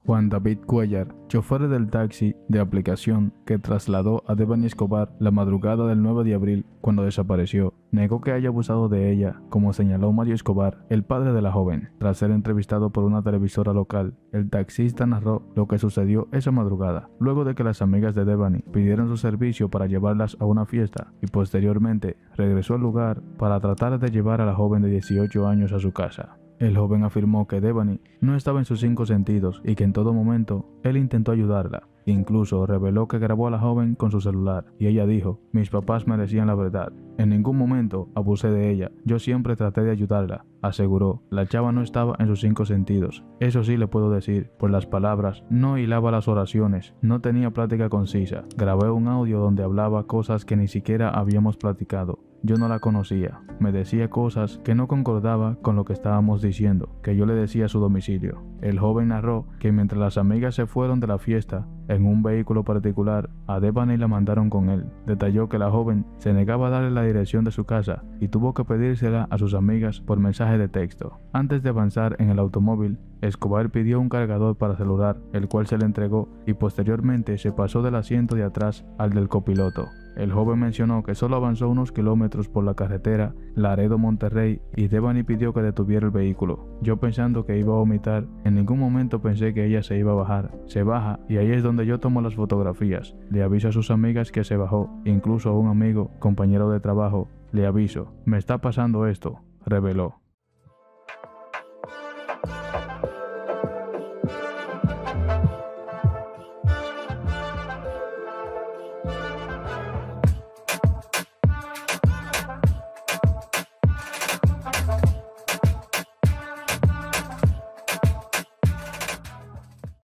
Juan David Cuellar, chofer del taxi de aplicación que trasladó a Devani Escobar la madrugada del 9 de abril cuando desapareció, negó que haya abusado de ella, como señaló Mario Escobar, el padre de la joven. Tras ser entrevistado por una televisora local, el taxista narró lo que sucedió esa madrugada, luego de que las amigas de Devani pidieron su servicio para llevarlas a una fiesta y posteriormente regresó al lugar para tratar de llevar a la joven de 18 años a su casa. El joven afirmó que Devani no estaba en sus 5 sentidos y que en todo momento él intentó ayudarla. Incluso reveló que grabó a la joven con su celular y ella dijo: "Mis papás me decían la verdad. En ningún momento abusé de ella. Yo siempre traté de ayudarla", aseguró. La chava no estaba en sus 5 sentidos. Eso sí le puedo decir, por las palabras, no hilaba las oraciones, no tenía plática concisa. Grabé un audio donde hablaba cosas que ni siquiera habíamos platicado. Yo no la conocía. Me decía cosas que no concordaba con lo que estábamos diciendo, que yo le decía a su domicilio. El joven narró que mientras las amigas se fueron de la fiesta en un vehículo particular, a Devani la mandaron con él. Detalló que la joven se negaba a darle la dirección de su casa y tuvo que pedírsela a sus amigas por mensaje de texto. Antes de avanzar en el automóvil, Escobar pidió un cargador para celular, el cual se le entregó, y posteriormente se pasó del asiento de atrás al del copiloto. El joven mencionó que solo avanzó unos kilómetros por la carretera Laredo-Monterrey y Devani pidió que detuviera el vehículo. Yo, pensando que iba a vomitar, en ningún momento pensé que ella se iba a bajar. Se baja y ahí es donde yo tomo las fotografías. Le aviso a sus amigas que se bajó, incluso a un amigo, compañero de trabajo, le aviso: "Me está pasando esto", reveló.